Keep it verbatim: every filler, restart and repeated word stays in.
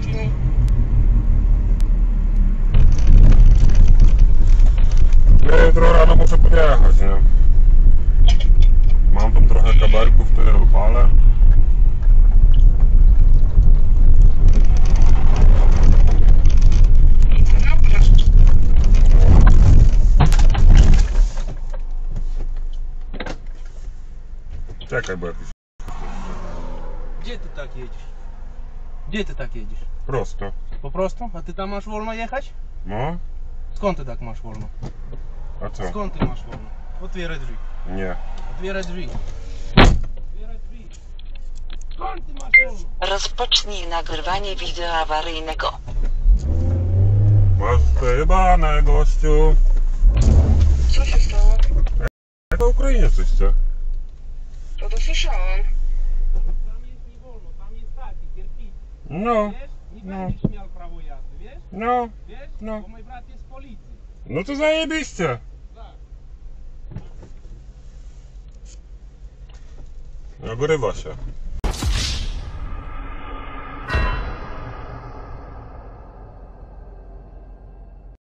Ja jutro rano muszę podjechać, nie? Mam tam trochę kabelków, które opalę. Czekaj, bo jakiś... Gdzie ty tak jedziesz? Gdzie ty tak jedziesz? Prosto. Po prostu? A ty tam masz wolno jechać? No? Skąd ty tak masz wolno? A co? Skąd ty masz wolno? Otwieraj drzwi. Nie. Otwieraj drzwi. Otwieraj drzwi. Skąd ty masz wolno? Rozpocznij nagrywanie wideo awaryjnego. Masz przejebane, gościu. Co się stało? Jak na Ukrainie jesteście? No to słyszałam. Tam jest nie wolno, tam jest taki, kierpicy. No. Wiesz? Nie No. będziesz miał prawo jazdy, wiesz? No. Wiesz? No. Bo mój brat jest z policji. No to zajebiście. Tak. Nagrywa się.